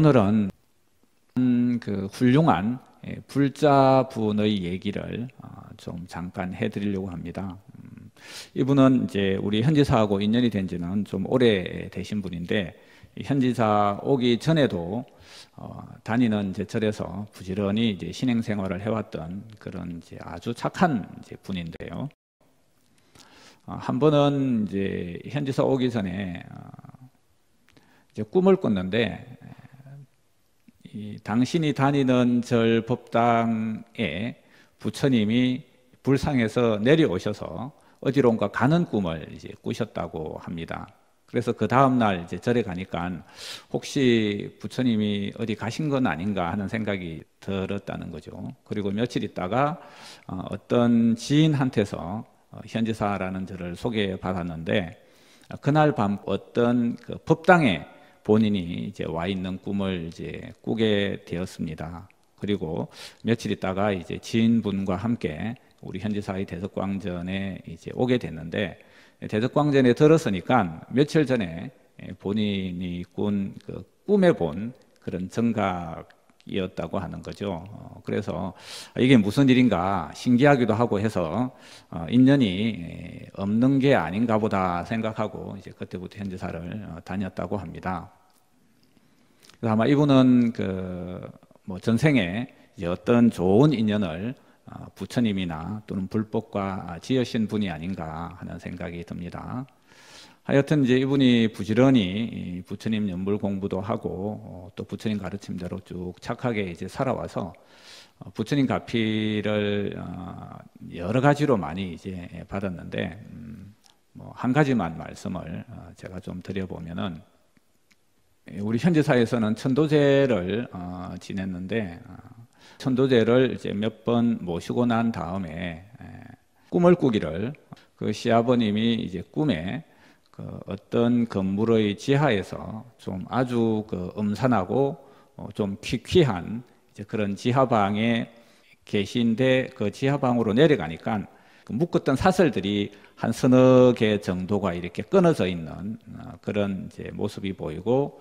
오늘은 그 훌륭한 불자분의 얘기를 좀 잠깐 해드리려고 합니다. 이분은 이제 우리 현지사하고 인연이 된 지는 좀 오래 되신 분인데, 현지사 오기 전에도 다니는 이제 절에서 부지런히 이제 신행생활을 해왔던 그런 이제 아주 착한 이제 분인데요. 한 번은 이제 현지사 오기 전에 이제 꿈을 꿨는데, 당신이 다니는 절 법당에 부처님이 불상에서 내려오셔서 어디론가 가는 꿈을 이제 꾸셨다고 합니다. 그래서 그 다음날 이제 절에 가니까 혹시 부처님이 어디 가신 건 아닌가 하는 생각이 들었다는 거죠. 그리고 며칠 있다가 어떤 지인한테서 현지사라는 절을 소개받았는데, 그날 밤 어떤 그 법당에 본인이 이제 와 있는 꿈을 이제 꾸게 되었습니다. 그리고 며칠 있다가 이제 지인분과 함께 우리 현지사의 대석광전에 이제 오게 됐는데, 대석광전에 들었으니까 며칠 전에 본인이 꾼 그 꿈에 본 그런 정각이었다고 하는 거죠. 그래서 이게 무슨 일인가 신기하기도 하고 해서 인연이 없는 게 아닌가 보다 생각하고 이제 그때부터 현지사를 다녔다고 합니다. 그래서 아마 이분은 그 뭐 전생에 이제 어떤 좋은 인연을 부처님이나 또는 불법과 지으신 분이 아닌가 하는 생각이 듭니다. 하여튼 이제 이분이 부지런히 부처님 연불 공부도 하고 또 부처님 가르침대로 쭉 착하게 이제 살아와서 부처님 가피를 여러 가지로 많이 이제 받았는데, 뭐 한 가지만 말씀을 제가 좀 드려보면은, 우리 현지사에서는 천도제를 지냈는데, 천도제를 이제 몇 번 모시고 난 다음에 꿈을 꾸기를, 그 시아버님이 이제 꿈에 그 어떤 건물의 지하에서 좀 아주 그 음산하고 좀 퀴퀴한 이제 그런 지하방에 계신데, 그 지하방으로 내려가니까 그 묶었던 사슬들이 한 서너 개 정도가 이렇게 끊어져 있는 그런 이제 모습이 보이고,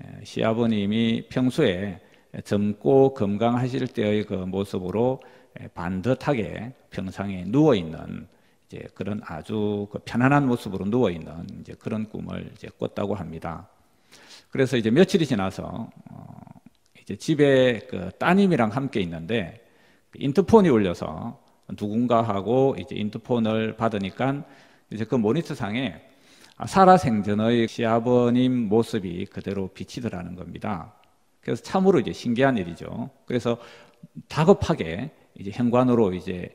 시아버님이 평소에 젊고 건강하실 때의 그 모습으로 반듯하게 평상에 누워 있는 이제 그런 아주 그 편안한 모습으로 누워 있는 이제 그런 꿈을 이제 꿨다고 합니다. 그래서 이제 며칠이 지나서 이제 집에 그 따님이랑 함께 있는데 인터폰이 울려서 누군가 하고 이제 인터폰을 받으니까 이제 그 모니터상에 살아생전의 시아버님 모습이 그대로 비치더라는 겁니다. 그래서 참으로 이제 신기한 일이죠. 그래서 다급하게 이제 현관으로 이제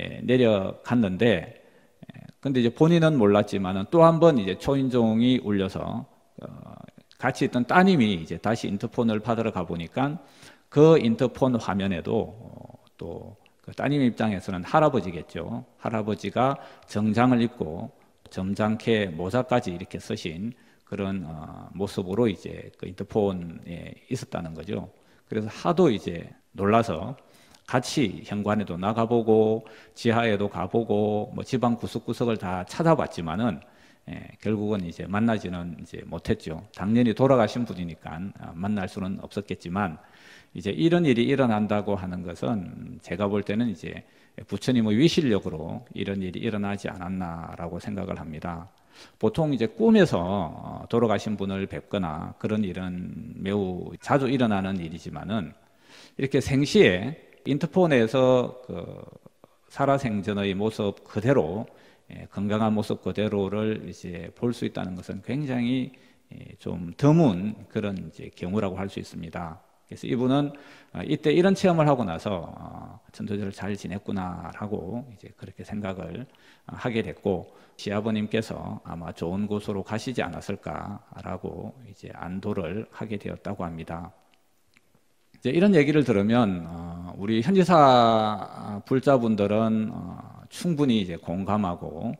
내려갔는데, 근데 이제 본인은 몰랐지만은 또 한 번 이제 초인종이 울려서 같이 있던 따님이 이제 다시 인터폰을 받으러 가보니까 그 인터폰 화면에도 또 그 따님 입장에서는 할아버지겠죠. 할아버지가 정장을 입고 점잖게 모자까지 이렇게 쓰신 그런 모습으로 이제 그 인터폰에 있었다는 거죠. 그래서 하도 이제 놀라서 같이 현관에도 나가보고 지하에도 가보고 뭐 집안 구석구석을 다 찾아봤지만은 결국은 이제 만나지는 이제 못했죠. 당연히 돌아가신 분이니까 만날 수는 없었겠지만, 이제 이런 일이 일어난다고 하는 것은 제가 볼 때는 이제 부처님의 위실력으로 이런 일이 일어나지 않았나라고 생각을 합니다. 보통 이제 꿈에서 돌아가신 분을 뵙거나 그런 일은 매우 자주 일어나는 일이지만은, 이렇게 생시에 인터폰에서 그 살아생전의 모습 그대로, 건강한 모습 그대로를 이제 볼 수 있다는 것은 굉장히 좀 드문 그런 이제 경우라고 할 수 있습니다. 그래서 이분은 이때 이런 체험을 하고 나서 천도제를 잘 지냈구나라고 이제 그렇게 생각을 하게 됐고, 시아버님께서 아마 좋은 곳으로 가시지 않았을까라고 이제 안도를 하게 되었다고 합니다. 이제 이런 얘기를 들으면 우리 현지사 불자분들은 충분히 이제 공감하고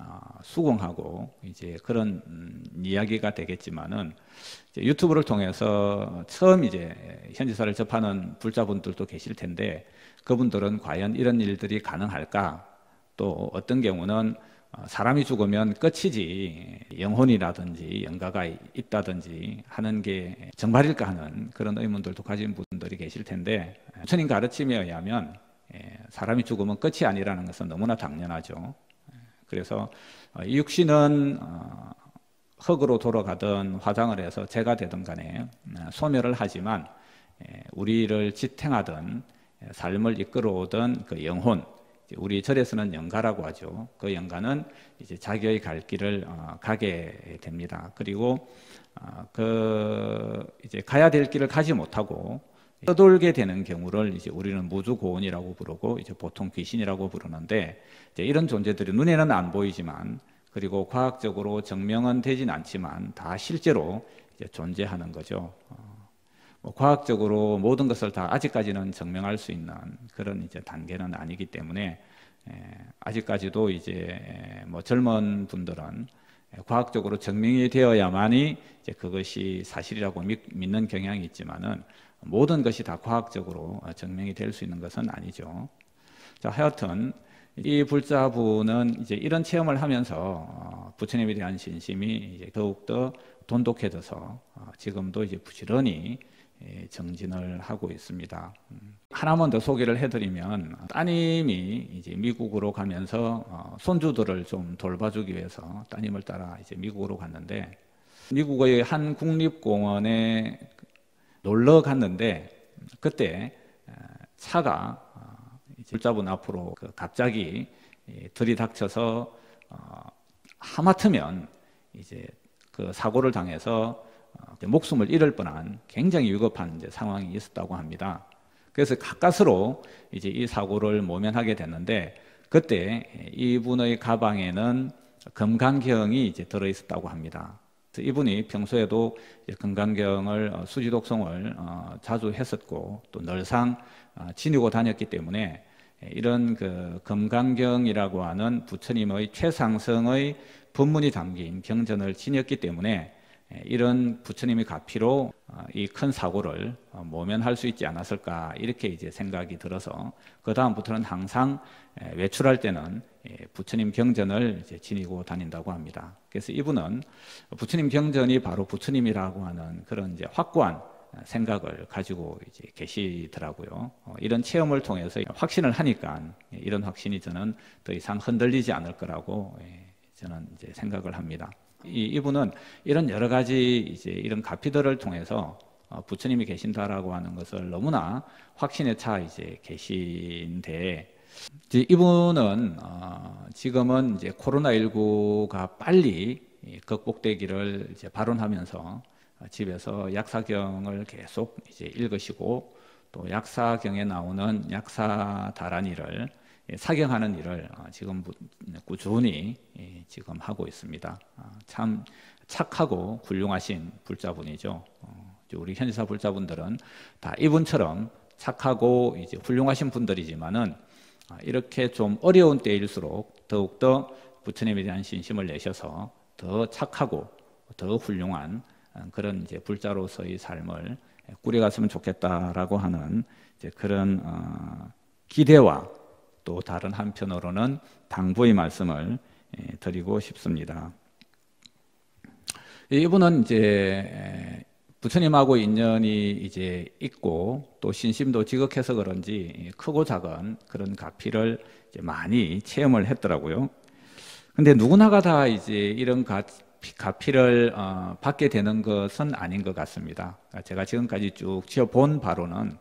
수긍하고 이제 그런 이야기가 되겠지만은, 이제 유튜브를 통해서 처음 이제 현지사를 접하는 불자분들도 계실 텐데, 그분들은 과연 이런 일들이 가능할까? 또 어떤 경우는 사람이 죽으면 끝이지 영혼이라든지 영가가 있다든지 하는 게 정말일까 하는 그런 의문들도 가진 분들이 계실 텐데, 부처님 가르침에 의하면 사람이 죽으면 끝이 아니라는 것은 너무나 당연하죠. 그래서 이 육신은 흙으로 돌아가든 화장을 해서 재가 되든 간에 소멸을 하지만 우리를 지탱하던 삶을 이끌어오던 그 영혼, 우리 절에서는 영가라고 하죠. 그 영가는 이제 자기의 갈 길을 가게 됩니다. 그리고 그 이제 가야 될 길을 가지 못하고 떠돌게 되는 경우를 이제 우리는 무주고원이라고 부르고 이제 보통 귀신이라고 부르는데, 이제 이런 존재들이 눈에는 안 보이지만, 그리고 과학적으로 증명은 되진 않지만 다 실제로 이제 존재하는 거죠. 과학적으로 모든 것을 다 아직까지는 증명할 수 있는 그런 이제 단계는 아니기 때문에, 아직까지도 이제 뭐 젊은 분들은 과학적으로 증명이 되어야만이 이제 그것이 사실이라고 믿는 경향이 있지만은, 모든 것이 다 과학적으로 증명이 될 수 있는 것은 아니죠. 자, 하여튼 이 불자분은 이제 이런 체험을 하면서 부처님에 대한 신심이 이제 더욱더 돈독해져서 지금도 이제 부지런히 정진을 하고 있습니다. 하나만 더 소개를 해드리면, 따님이 이제 미국으로 가면서 손주들을 좀 돌봐주기 위해서 따님을 따라 이제 미국으로 갔는데, 미국의 한 국립공원에 놀러 갔는데, 그때 차가 불자분 앞으로 갑자기 들이닥쳐서 하마터면 이제 그 사고를 당해서 목숨을 잃을 뻔한 굉장히 위급한 이제 상황이 있었다고 합니다. 그래서 가까스로 이제 이 사고를 모면하게 됐는데, 그때 이분의 가방에는 금강경이 이제 들어 있었다고 합니다. 이분이 평소에도 금강경을 수지독송을 자주 했었고 또 늘상 지니고 다녔기 때문에, 이런 그 금강경이라고 하는 부처님의 최상승의 법문이 담긴 경전을 지녔기 때문에, 이런 부처님의 가피로 이 큰 사고를 모면할 수 있지 않았을까, 이렇게 이제 생각이 들어서 그 다음부터는 항상 외출할 때는 부처님 경전을 이제 지니고 다닌다고 합니다. 그래서 이분은 부처님 경전이 바로 부처님이라고 하는 그런 이제 확고한 생각을 가지고 이제 계시더라고요. 이런 체험을 통해서 확신을 하니까 이런 확신이 저는 더 이상 흔들리지 않을 거라고 저는 이제 생각을 합니다. 이분은 이런 여러 가지 이제 이런 가피들을 통해서 부처님이 계신다라고 하는 것을 너무나 확신에 차 이제 계신데, 이분은 지금은 이제 코로나19가 빨리 극복되기를 이제 발언하면서 집에서 약사경을 계속 이제 읽으시고, 또 약사경에 나오는 약사다란이를 사경하는 일을 지금 꾸준히 지금 하고 있습니다. 참 착하고 훌륭하신 불자분이죠. 우리 현지사 불자분들은 다 이분처럼 착하고 이제 훌륭하신 분들이지만은, 이렇게 좀 어려운 때일수록 더욱더 부처님에 대한 신심을 내셔서 더 착하고 더 훌륭한 그런 이제 불자로서의 삶을 꾸려갔으면 좋겠다라고 하는 이제 그런 기대와, 또 다른 한편으로는 당부의 말씀을 드리고 싶습니다. 이분은 이제 부처님하고 인연이 이제 있고 또 신심도 지극해서 그런지 크고 작은 그런 가피를 이제 많이 체험을 했더라고요. 근데 누구나가 다 이제 이런 가피를 받게 되는 것은 아닌 것 같습니다. 제가 지금까지 쭉 지어본 바로는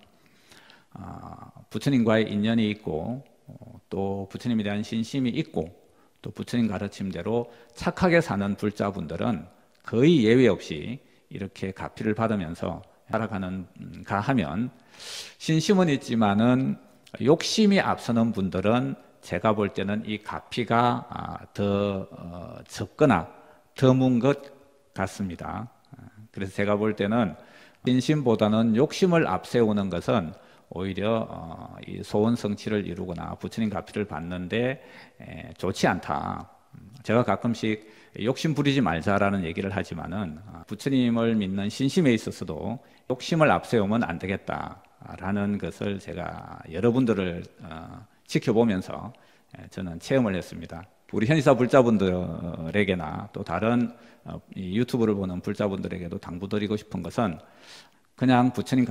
부처님과의 인연이 있고 또 부처님에 대한 신심이 있고 또 부처님 가르침대로 착하게 사는 불자분들은 거의 예외 없이 이렇게 가피를 받으면서 살아가는가 하면, 신심은 있지만은 욕심이 앞서는 분들은 제가 볼 때는 이 가피가 더 적거나 드문 것 같습니다. 그래서 제가 볼 때는 신심보다는 욕심을 앞세우는 것은 오히려 이 소원 성취를 이루거나 부처님 가피를 받는데 좋지 않다. 제가 가끔씩 욕심 부리지 말자라는 얘기를 하지만은, 부처님을 믿는 신심에 있어서도 욕심을 앞세우면 안 되겠다라는 것을 제가 여러분들을 지켜보면서 저는 체험을 했습니다. 우리 현지사 불자분들에게나 또 다른 이 유튜브를 보는 불자분들에게도 당부드리고 싶은 것은 그냥 부처님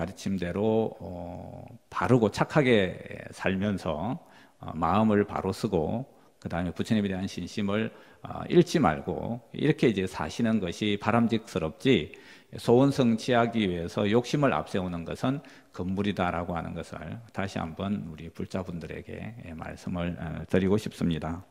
가르침대로 바르고 착하게 살면서 마음을 바로 쓰고 그 다음에 부처님에 대한 신심을 잃지 말고 이렇게 이제 사시는 것이 바람직스럽지, 소원성취하기 위해서 욕심을 앞세우는 것은 금물이다라고 하는 것을 다시 한번 우리 불자분들에게 말씀을 드리고 싶습니다.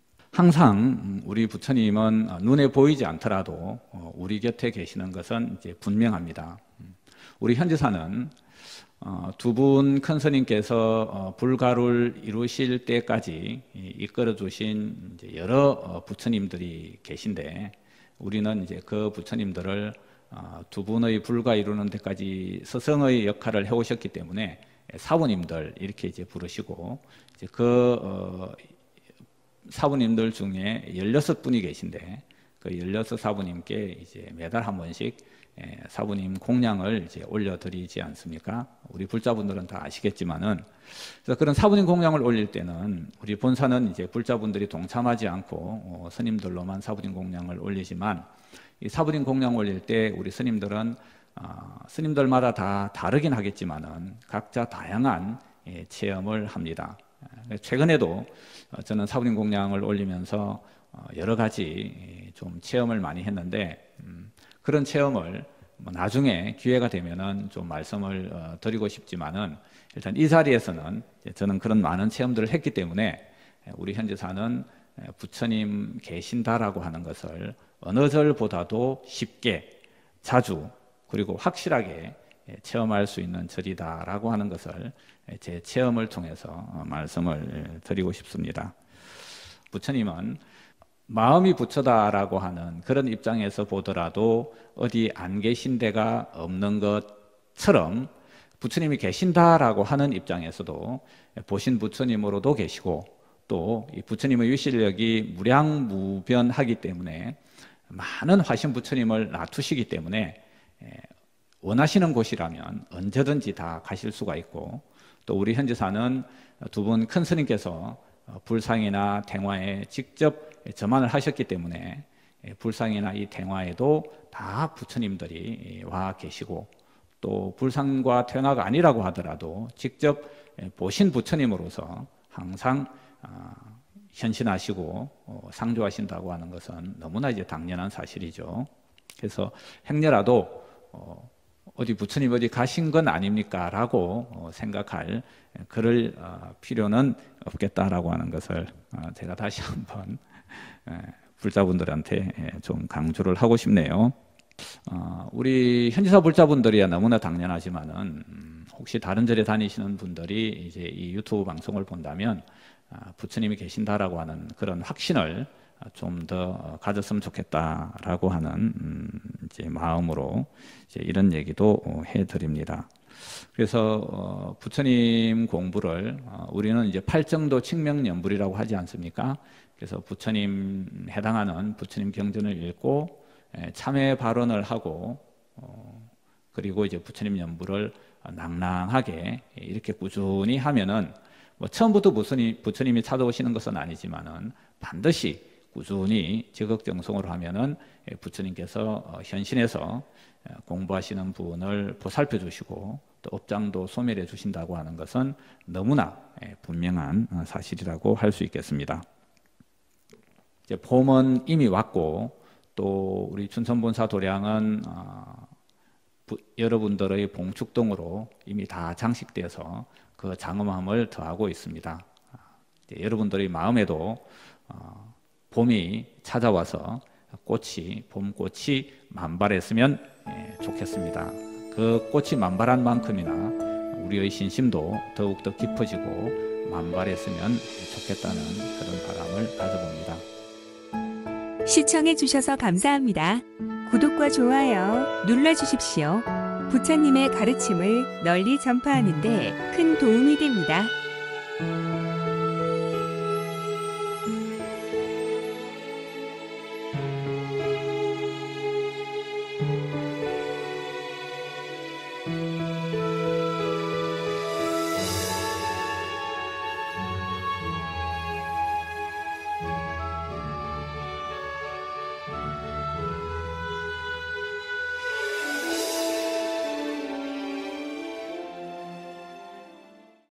항상 우리 부처님은 눈에 보이지 않더라도 우리 곁에 계시는 것은 이제 분명합니다. 우리 현지사는 두 분 큰 스님께서 불가루를 이루실 때까지 이끌어 주신 여러 부처님들이 계신데, 우리는 이제 그 부처님들을 두 분의 불가 이루는 데까지 스승의 역할을 해오셨기 때문에 사부님들 이렇게 이제 부르시고, 이제 그 사부님들 중에 16분이 계신데 그 16사부님께 이제 매달 한 번씩 사부님 공양을 이제 올려드리지 않습니까? 우리 불자분들은 다 아시겠지만은, 그래서 그런 사부님 공양을 올릴 때는 우리 본사는 이제 불자분들이 동참하지 않고 스님들로만 사부님 공양을 올리지만, 이 사부님 공양 올릴 때 우리 스님들은 스님들마다 다 다르긴 하겠지만은 각자 다양한 체험을 합니다. 최근에도 저는 사부님 공양을 올리면서 여러 가지 좀 체험을 많이 했는데, 그런 체험을 나중에 기회가 되면은 좀 말씀을 드리고 싶지만은, 일단 이 자리에서는 저는 그런 많은 체험들을 했기 때문에 우리 현지사는 부처님 계신다라고 하는 것을 어느 절보다도 쉽게, 자주, 그리고 확실하게 체험할 수 있는 절이다라고 하는 것을 제 체험을 통해서 말씀을 드리고 싶습니다. 부처님은 마음이 부처다라고 하는 그런 입장에서 보더라도 어디 안 계신 데가 없는 것처럼, 부처님이 계신다라고 하는 입장에서도 보신 부처님으로도 계시고, 또 이 부처님의 유실력이 무량무변하기 때문에 많은 화신 부처님을 놔두시기 때문에 원하시는 곳이라면 언제든지 다 가실 수가 있고, 또 우리 현지사는 두 분 큰 스님께서 불상이나 탱화에 직접 점안을 하셨기 때문에 불상이나 이 탱화에도 다 부처님들이 와 계시고, 또 불상과 탱화가 아니라고 하더라도 직접 보신 부처님으로서 항상 현신하시고 상주하신다고 하는 것은 너무나 이제 당연한 사실이죠. 그래서 행여라도 어디 부처님 어디 가신 건 아닙니까? 라고 생각할 그럴 필요는 없겠다라고 하는 것을 제가 다시 한번 불자분들한테 좀 강조를 하고 싶네요. 우리 현지사 불자분들이야 너무나 당연하지만은 혹시 다른 절에 다니시는 분들이 이제 이 유튜브 방송을 본다면 부처님이 계신다라고 하는 그런 확신을 좀 더 가졌으면 좋겠다라고 하는 이제 마음으로 이제 이런 얘기도 해드립니다. 그래서 부처님 공부를 우리는 이제 팔정도 칙명연불이라고 하지 않습니까? 그래서 부처님 해당하는 부처님 경전을 읽고 참회 발언을 하고 그리고 이제 부처님 연불을 낭낭하게 이렇게 꾸준히 하면은, 뭐 처음부터 부처님이 찾아오시는 것은 아니지만은 반드시 꾸준히 지극정성으로 하면은 부처님께서 현신해서 공부하시는 분을 보살펴 주시고 또 업장도 소멸해 주신다고 하는 것은 너무나 분명한 사실이라고 할 수 있겠습니다. 이제 봄은 이미 왔고, 또 우리 춘천본사 도량은 여러분들의 봉축동으로 이미 다 장식돼서 그 장엄함을 더하고 있습니다. 여러분들의 마음에도 봄이 찾아와서 봄꽃이 만발했으면 좋겠습니다. 그 꽃이 만발한 만큼이나 우리의 신심도 더욱더 깊어지고 만발했으면 좋겠다는 그런 바람을 가져봅니다. 시청해 주셔서 감사합니다. 구독과 좋아요 눌러주십시오. 부처님의 가르침을 널리 전파하는 데 큰 도움이 됩니다.